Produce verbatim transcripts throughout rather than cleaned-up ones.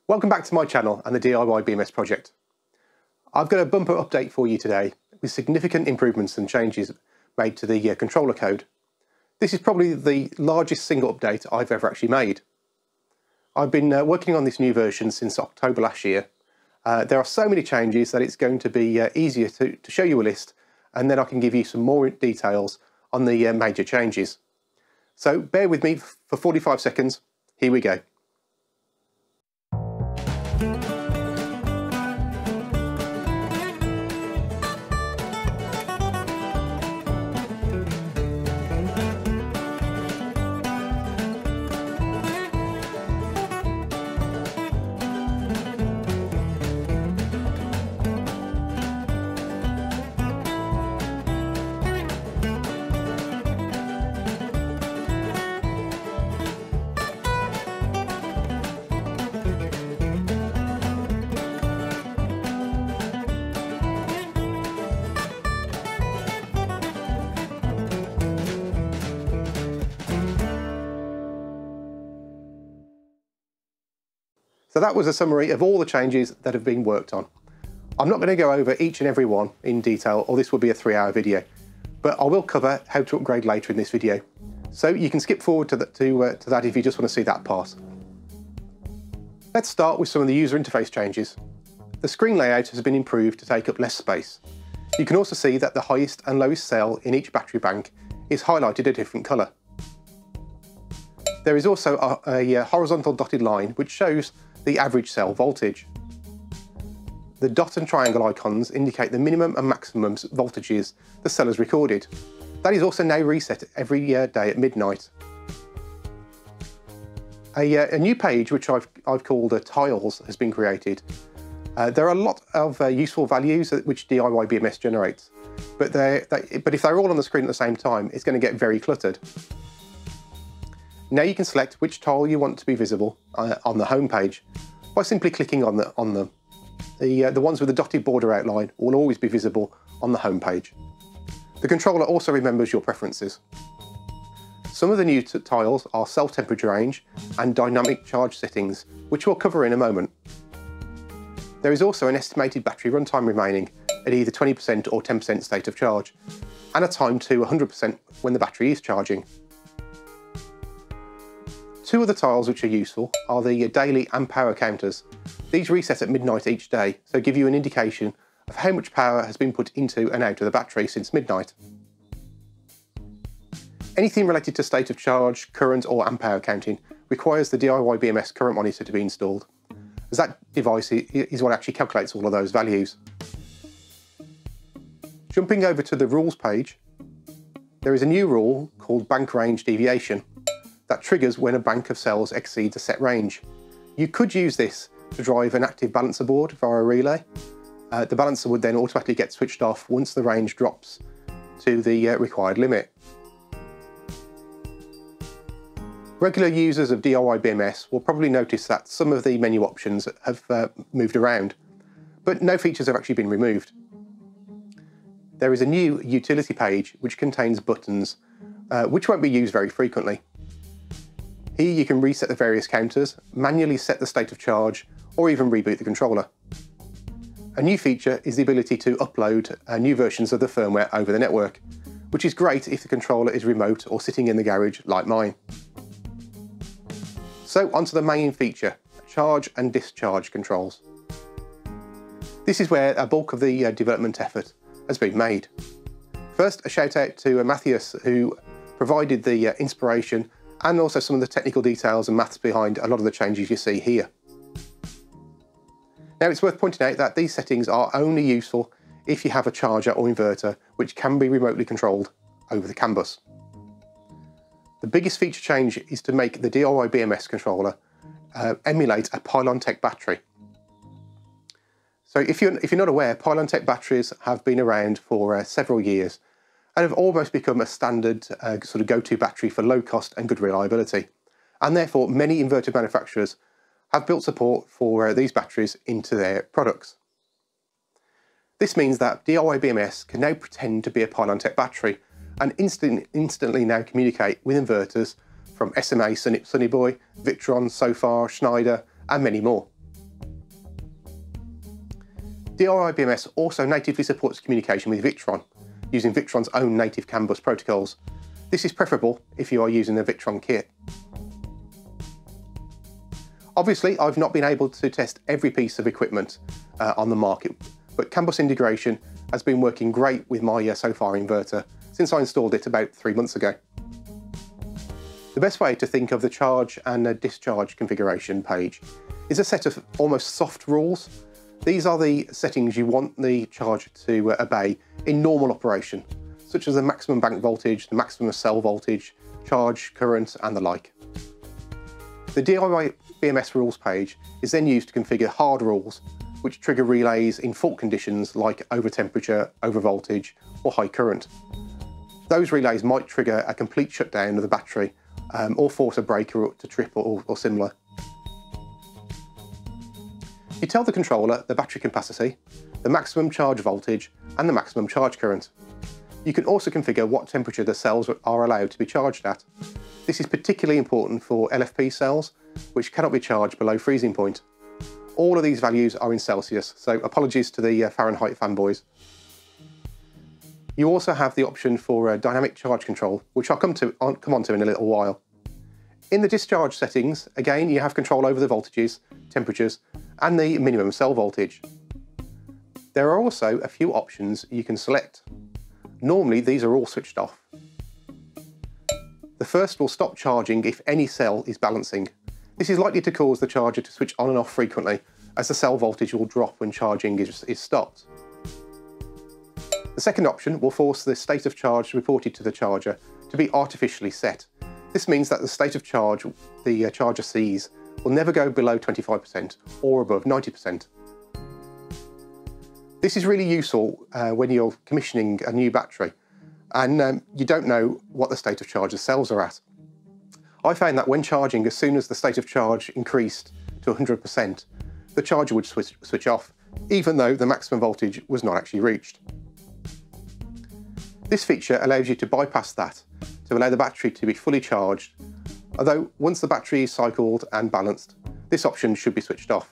Welcome back to my channel and the D I Y B M S project. I've got a bumper update for you today with significant improvements and changes made to the uh, controller code. This is probably the largest single update I've ever actually made. I've been uh, working on this new version since October last year. Uh, there are so many changes that it's going to be uh, easier to, to show you a list, and then I can give you some more details on the uh, major changes. So bear with me for forty-five seconds. Here we go. So that was a summary of all the changes that have been worked on. I'm not going to go over each and every one in detail, or this will be a three hour video, but I will cover how to upgrade later in this video. So you can skip forward to, the, to, uh, to that if you just want to see that part. Let's start with some of the user interface changes. The screen layout has been improved to take up less space. You can also see that the highest and lowest cell in each battery bank is highlighted a different colour. There is also a, a horizontal dotted line which shows the average cell voltage. The dot and triangle icons indicate the minimum and maximum voltages the cell has recorded. That is also now reset every uh, day at midnight. A, uh, a new page which I've, I've called uh, Tiles has been created. Uh, there are a lot of uh, useful values which D I Y B M S generates, but, they, but if they're all on the screen at the same time, it's going to get very cluttered. Now you can select which tile you want to be visible uh, on the home page by simply clicking on, the, on them. The, uh, the ones with the dotted border outline will always be visible on the home page. The controller also remembers your preferences. Some of the new tiles are self-temperature range and dynamic charge settings, which we'll cover in a moment. There is also an estimated battery runtime remaining at either twenty percent or ten percent state of charge, and a time to one hundred percent when the battery is charging. Two of the tiles which are useful are the daily and power counters. These reset at midnight each day, so give you an indication of how much power has been put into and out of the battery since midnight. Anything related to state of charge, current or amp hour counting requires the D I Y B M S current monitor to be installed, as that device is what actually calculates all of those values. Jumping over to the rules page, there is a new rule called bank range deviation that triggers when a bank of cells exceeds a set range. You could use this to drive an active balancer board via a relay. Uh, the balancer would then automatically get switched off once the range drops to the uh, required limit. Regular users of D I Y B M S will probably notice that some of the menu options have uh, moved around, but no features have actually been removed. There is a new utility page which contains buttons uh, which won't be used very frequently. Here you can reset the various counters, manually set the state of charge, or even reboot the controller. A new feature is the ability to upload uh, new versions of the firmware over the network, which is great if the controller is remote or sitting in the garage like mine. So onto the main feature, charge and discharge controls. This is where a bulk of the uh, development effort has been made. First, a shout out to uh, Matthias, who provided the uh, inspiration and also some of the technical details and maths behind a lot of the changes you see here. Now it's worth pointing out that these settings are only useful if you have a charger or inverter which can be remotely controlled over the CAN bus. The biggest feature change is to make the D I Y B M S controller uh, emulate a PylonTech battery. So if you're, if you're not aware, PylonTech batteries have been around for uh, several years and have almost become a standard uh, sort of go-to battery for low cost and good reliability. And therefore many inverter manufacturers have built support for uh, these batteries into their products. This means that D I Y B M S can now pretend to be a PylonTech battery and instant, instantly now communicate with inverters from S M A, Sunny, Sunny Boy, Victron, Sofar, Schneider and many more. D I Y B M S also natively supports communication with Victron, using Victron's own native CAN bus protocols. This is preferable if you are using a Victron kit. Obviously, I've not been able to test every piece of equipment uh, on the market, but CAN bus integration has been working great with my uh, SoFar inverter since I installed it about three months ago. The best way to think of the charge and uh, discharge configuration page is a set of almost soft rules. These are the settings you want the charger to uh, obey in normal operation, such as the maximum bank voltage, the maximum cell voltage, charge current, and the like. The D I Y B M S rules page is then used to configure hard rules, which trigger relays in fault conditions like over temperature, over voltage, or high current. Those relays might trigger a complete shutdown of the battery um, or force a breaker to trip or, or similar. You tell the controller the battery capacity, the maximum charge voltage, and the maximum charge current. You can also configure what temperature the cells are allowed to be charged at. This is particularly important for L F P cells, which cannot be charged below freezing point. All of these values are in Celsius, so apologies to the uh, Fahrenheit fanboys. You also have the option for uh, dynamic charge control, which I'll come, to, on, come on to in a little while. In the discharge settings, again, you have control over the voltages, temperatures, and the minimum cell voltage. There are also a few options you can select. Normally, these are all switched off. The first will stop charging if any cell is balancing. This is likely to cause the charger to switch on and off frequently, as the cell voltage will drop when charging is, is stopped. The second option will force the state of charge reported to the charger to be artificially set. This means that the state of charge the uh, charger sees will never go below twenty-five percent or above ninety percent. This is really useful uh, when you're commissioning a new battery and um, you don't know what the state of charge the cells are at. I found that when charging, as soon as the state of charge increased to one hundred percent, the charger would switch, switch off, even though the maximum voltage was not actually reached. This feature allows you to bypass that to allow the battery to be fully charged, although once the battery is cycled and balanced, this option should be switched off.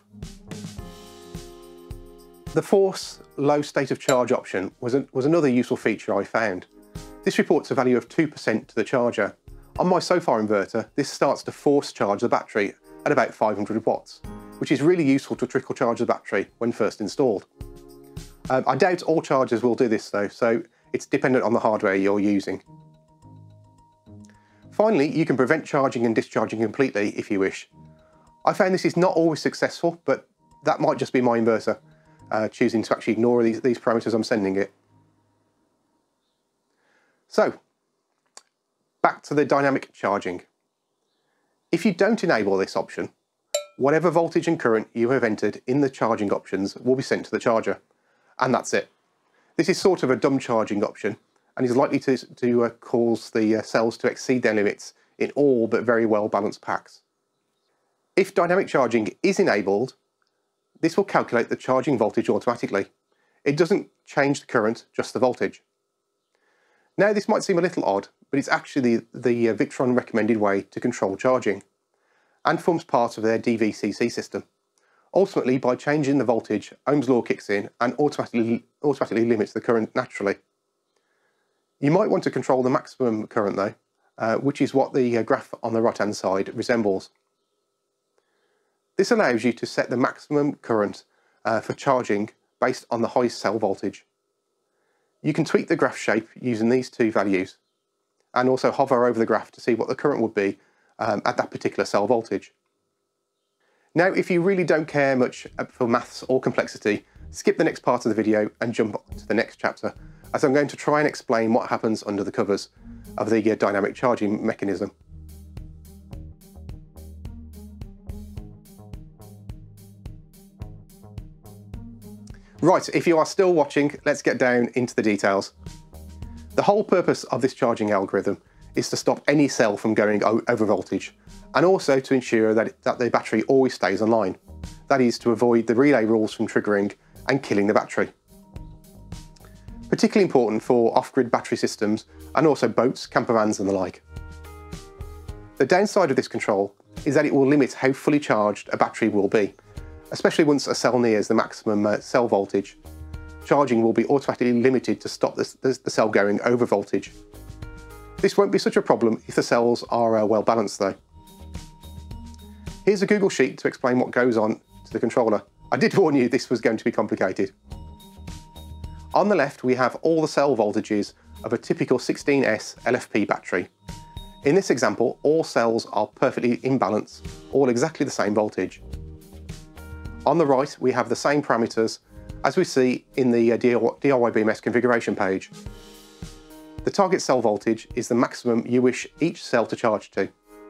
The force low state of charge option was, a, was another useful feature I found. This reports a value of two percent to the charger. On my SoFar inverter, this starts to force charge the battery at about five hundred watts, which is really useful to trickle charge the battery when first installed. Um, I doubt all chargers will do this though, so it's dependent on the hardware you're using. Finally, you can prevent charging and discharging completely if you wish. I found this is not always successful, but that might just be my inverter uh, choosing to actually ignore these, these parameters I'm sending it. So, back to the dynamic charging. If you don't enable this option, whatever voltage and current you have entered in the charging options will be sent to the charger, and that's it. This is sort of a dumb charging option and is likely to, to uh, cause the uh, cells to exceed their limits in all but very well balanced packs. If dynamic charging is enabled, this will calculate the charging voltage automatically. It doesn't change the current, just the voltage. Now this might seem a little odd, but it's actually the, the uh, Victron recommended way to control charging and forms part of their D V C C system. Ultimately, by changing the voltage, Ohm's law kicks in and automatically, automatically limits the current naturally. You might want to control the maximum current though, uh, which is what the uh, graph on the right hand side resembles. This allows you to set the maximum current uh, for charging based on the highest cell voltage. You can tweak the graph shape using these two values and also hover over the graph to see what the current would be um, at that particular cell voltage. Now, if you really don't care much for maths or complexity, skip the next part of the video and jump to the next chapter, as I'm going to try and explain what happens under the covers of the uh, dynamic charging mechanism. Right, if you are still watching, let's get down into the details. The whole purpose of this charging algorithm is to stop any cell from going over voltage, and also to ensure that, it, that the battery always stays online. That is, to avoid the relay rules from triggering and killing the battery. Particularly important for off-grid battery systems and also boats, camper vans and the like. The downside of this control is that it will limit how fully charged a battery will be, especially once a cell nears the maximum uh, cell voltage. Charging will be automatically limited to stop the, the, the cell going over voltage. This won't be such a problem if the cells are uh, well balanced though. Here's a Google Sheet to explain what goes on to the controller. I did warn you this was going to be complicated. On the left we have all the cell voltages of a typical sixteen S L F P battery. In this example, all cells are perfectly in balance, all exactly the same voltage. On the right we have the same parameters as we see in the uh, D I Y B M S configuration page. The target cell voltage is the maximum you wish each cell to charge to.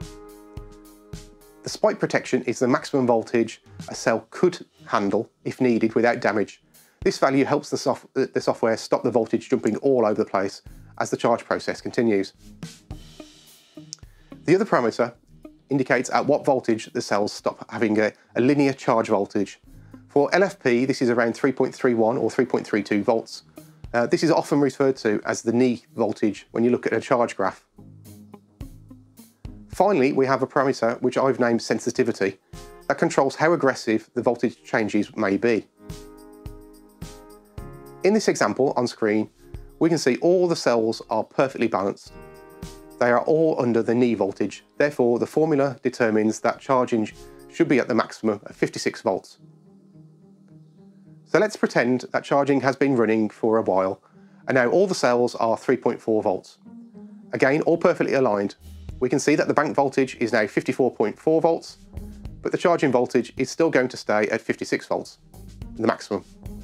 The spike protection is the maximum voltage a cell could handle if needed without damage. This value helps the, soft the software stop the voltage jumping all over the place as the charge process continues. The other parameter indicates at what voltage the cells stop having a, a linear charge voltage. For L F P, this is around three point three one or three point three two volts. Uh, this is often referred to as the knee voltage when you look at a charge graph. Finally, we have a parameter which I've named sensitivity that controls how aggressive the voltage changes may be. In this example on screen, we can see all the cells are perfectly balanced. They are all under the knee voltage, therefore the formula determines that charging should be at the maximum of fifty-six volts. So let's pretend that charging has been running for a while and now all the cells are three point four volts. Again, all perfectly aligned. We can see that the bank voltage is now fifty-four point four volts, but the charging voltage is still going to stay at fifty-six volts, the maximum.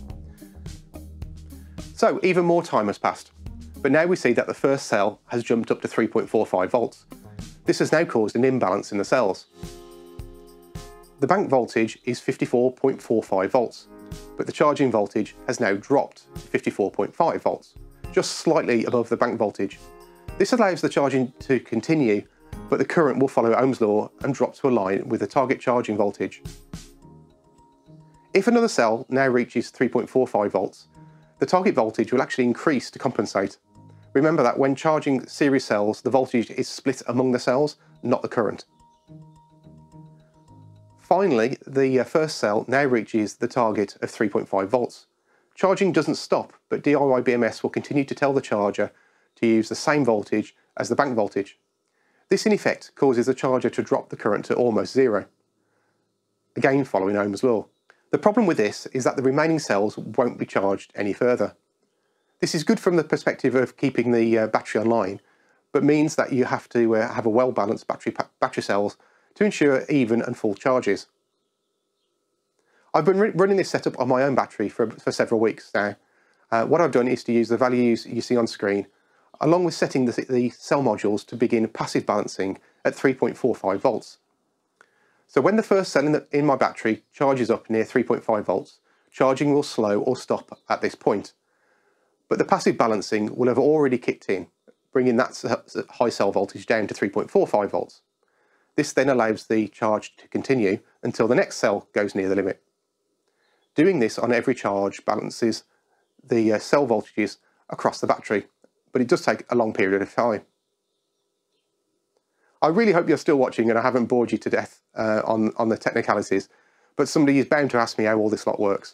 So even more time has passed, but now we see that the first cell has jumped up to three point four five volts. This has now caused an imbalance in the cells. The bank voltage is fifty-four point four five volts, but the charging voltage has now dropped to fifty-four point five volts, just slightly above the bank voltage. This allows the charging to continue, but the current will follow Ohm's law and drop to a line with the target charging voltage. If another cell now reaches three point four five volts, the target voltage will actually increase to compensate. Remember that when charging series cells, the voltage is split among the cells, not the current. Finally, the first cell now reaches the target of three point five volts. Charging doesn't stop, but D I Y B M S will continue to tell the charger to use the same voltage as the bank voltage. This in effect causes the charger to drop the current to almost zero, again following Ohm's law. The problem with this is that the remaining cells won't be charged any further. This is good from the perspective of keeping the uh, battery online, but means that you have to uh, have a well-balanced battery, battery cells to ensure even and full charges. I've been running this setup on my own battery for, for several weeks now. Uh, what I've done is to use the values you see on screen, along with setting the, the cell modules to begin passive balancing at three point four five volts. So when the first cell in, the, in my battery charges up near three point five volts, charging will slow or stop at this point. But the passive balancing will have already kicked in, bringing that high cell voltage down to three point four five volts. This then allows the charge to continue until the next cell goes near the limit. Doing this on every charge balances the uh, cell voltages across the battery, but it does take a long period of time. I really hope you're still watching and I haven't bored you to death uh, on, on the technicalities, but somebody is bound to ask me how all this lot works.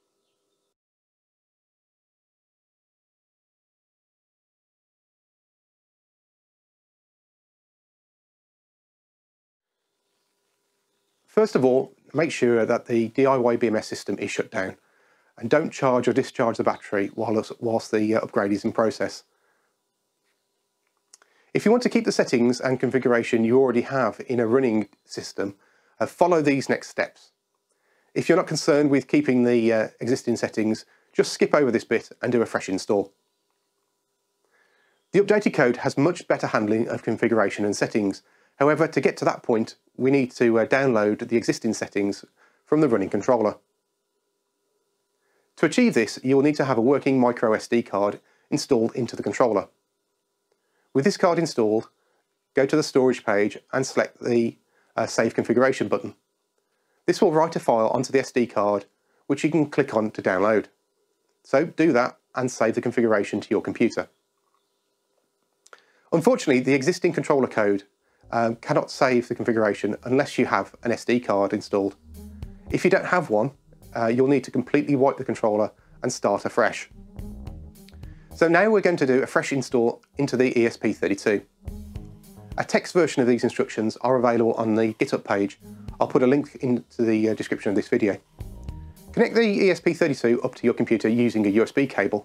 First of all, make sure that the D I Y B M S system is shut down and don't charge or discharge the battery whilst, whilst the upgrade is in process. If you want to keep the settings and configuration you already have in a running system, uh, follow these next steps. If you're not concerned with keeping the uh, existing settings, just skip over this bit and do a fresh install. The updated code has much better handling of configuration and settings. However, to get to that point, we need to uh, download the existing settings from the running controller. To achieve this, you will need to have a working micro S D card installed into the controller. With this card installed, go to the storage page and select the uh, Save Configuration button. This will write a file onto the S D card, which you can click on to download. So do that and save the configuration to your computer. Unfortunately, the existing controller code um, cannot save the configuration unless you have an S D card installed. If you don't have one, uh, you'll need to completely wipe the controller and start afresh. So now we're going to do a fresh install into the E S P thirty-two. A text version of these instructions are available on the GitHub page. I'll put a link into the uh, description of this video. Connect the E S P thirty-two up to your computer using a U S B cable.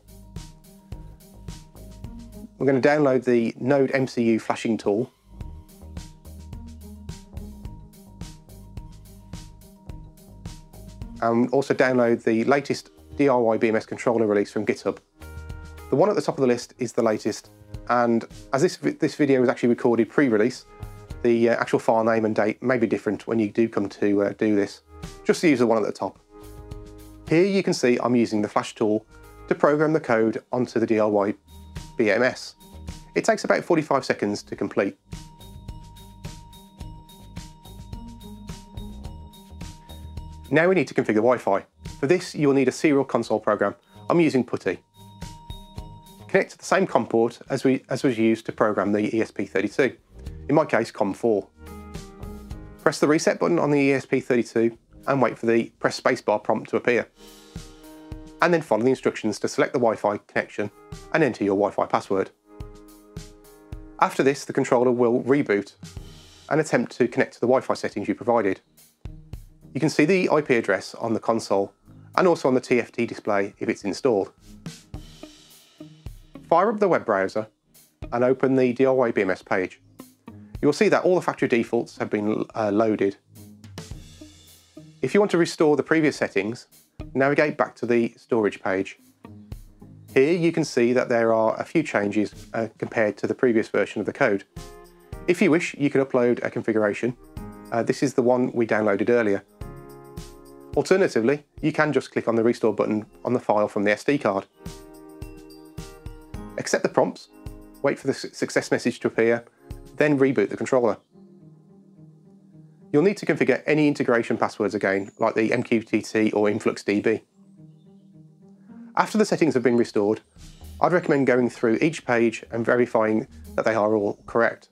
We're going to download the Node M C U flashing tool. And also download the latest D I Y B M S controller release from GitHub. The one at the top of the list is the latest, and as this, this video was actually recorded pre-release, the uh, actual file name and date may be different when you do come to uh, do this. Just use the one at the top. Here you can see I'm using the Flash tool to program the code onto the D I Y B M S. It takes about forty-five seconds to complete. Now we need to configure Wi-Fi. For this you'll need a serial console program. I'm using PuTTY. Connect to the same COM port as, we, as was used to program the E S P thirty-two, in my case COM four. Press the reset button on the E S P thirty-two and wait for the press spacebar prompt to appear. And then follow the instructions to select the Wi-Fi connection and enter your Wi-Fi password. After this, the controller will reboot and attempt to connect to the Wi-Fi settings you provided. You can see the I P address on the console and also on the T F T display if it's installed. Fire up the web browser and open the D I Y B M S page. You'll see that all the factory defaults have been uh, loaded. If you want to restore the previous settings, navigate back to the storage page. Here you can see that there are a few changes uh, compared to the previous version of the code. If you wish, you can upload a configuration. Uh, this is the one we downloaded earlier. Alternatively, you can just click on the restore button on the file from the S D card. Accept the prompts, wait for the success message to appear, then reboot the controller. You'll need to configure any integration passwords again, like the M Q T T or InfluxDB. After the settings have been restored, I'd recommend going through each page and verifying that they are all correct.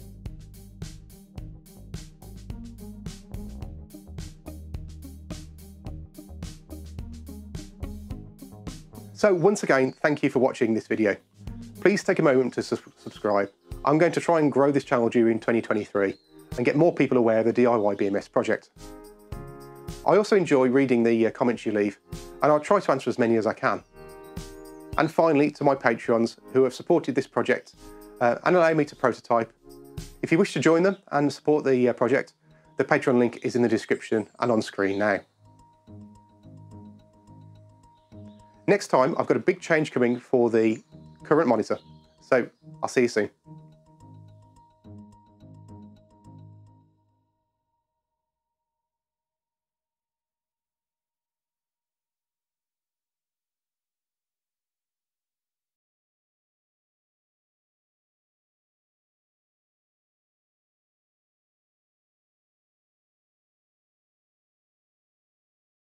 So once again, thank you for watching this video. Please take a moment to su subscribe. I'm going to try and grow this channel during twenty twenty-three and get more people aware of the D I Y B M S project. I also enjoy reading the uh, comments you leave, and I'll try to answer as many as I can. And finally, to my Patreons who have supported this project uh, and allow me to prototype. If you wish to join them and support the uh, project, the Patreon link is in the description and on screen now. Next time, I've got a big change coming for the current monitor, so I'll see you soon.